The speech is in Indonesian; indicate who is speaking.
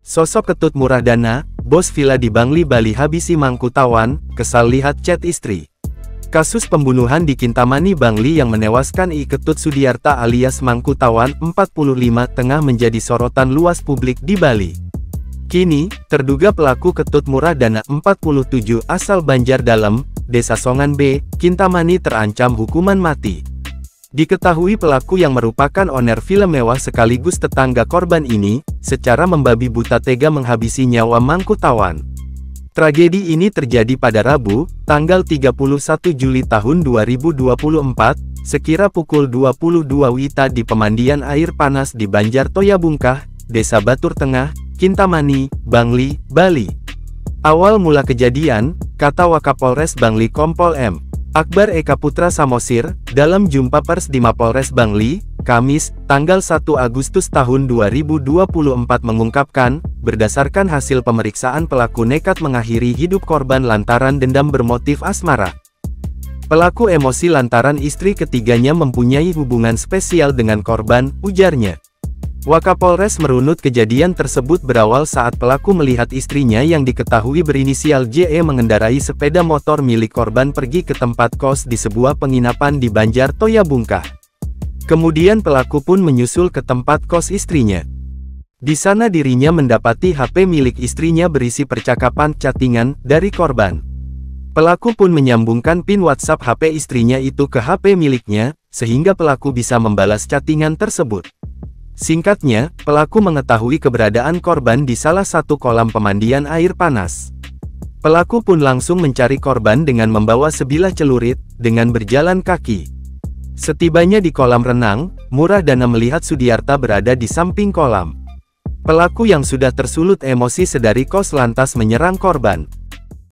Speaker 1: Sosok Ketut murah dana, bos villa di Bangli, Bali habisi mangku tawan, kesal lihat chat istri. Kasus pembunuhan di Kintamani, Bangli yang menewaskan I Ketut Sudiarta alias Mangku Tawan, 45, tengah menjadi sorotan luas publik di Bali. Kini, terduga pelaku Ketut murah dana 47 asal Banjar Dalem, Desa Songan B, Kintamani terancam hukuman mati. Diketahui pelaku yang merupakan owner villa mewah sekaligus tetangga korban ini, secara membabi buta tega menghabisi nyawa Mangku Tawan. Tragedi ini terjadi pada Rabu, tanggal 31 Juli tahun 2024, sekira pukul 22 WITA di pemandian air panas di Banjar Toyabungkah, Desa Batur Tengah, Kintamani, Bangli, Bali. Awal mula kejadian, kata Wakapolres Bangli Kompol M. Akbar Eka Putra Samosir, dalam jumpa pers di Mapolres Bangli, Kamis, tanggal 1 Agustus tahun 2024 mengungkapkan, berdasarkan hasil pemeriksaan pelaku nekat mengakhiri hidup korban lantaran dendam bermotif asmara. Pelaku emosi lantaran istri ketiganya mempunyai hubungan spesial dengan korban, ujarnya. Wakapolres merunut kejadian tersebut berawal saat pelaku melihat istrinya yang diketahui berinisial JE mengendarai sepeda motor milik korban pergi ke tempat kos di sebuah penginapan di Banjar Toyabungkah. Kemudian pelaku pun menyusul ke tempat kos istrinya. Di sana dirinya mendapati HP milik istrinya berisi percakapan chattingan dari korban. Pelaku pun menyambungkan PIN WhatsApp HP istrinya itu ke HP miliknya, sehingga pelaku bisa membalas chattingan tersebut. Singkatnya, pelaku mengetahui keberadaan korban di salah satu kolam pemandian air panas. Pelaku pun langsung mencari korban dengan membawa sebilah celurit, dengan berjalan kaki. Setibanya di kolam renang, murah dana melihat Sudiarta berada di samping kolam. Pelaku yang sudah tersulut emosi sedari kos lantas menyerang korban.